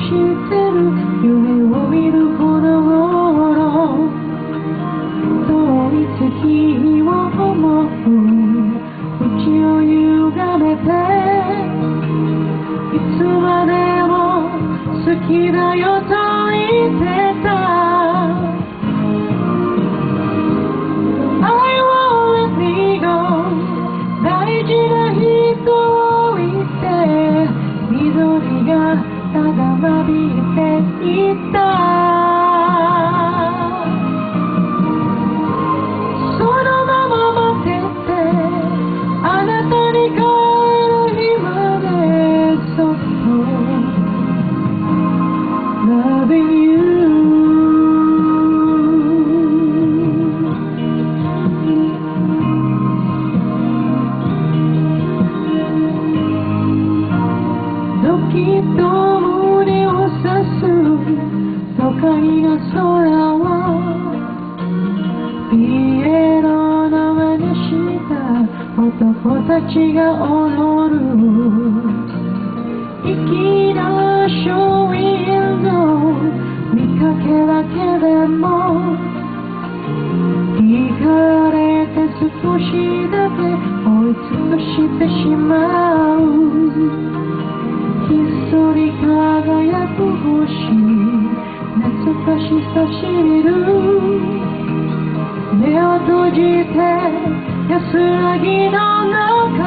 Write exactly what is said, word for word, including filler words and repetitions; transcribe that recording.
ってる夢を見るほど遠い月を思う口を歪めていつまでも好きだよと言ってた I won't let me go 大事な人を置いて緑がただ間引いていたそのまま待っててあなたに帰る日までそっと Loving you ドキッと胸を刺す都会の空はピエロの真似した男たちが踊る粋なショーウィンドウ見かけだけでも惹かれて少しだけ追い尽くしてしまうひっそり輝く星懐かしさしみる目を閉じて安らぎの中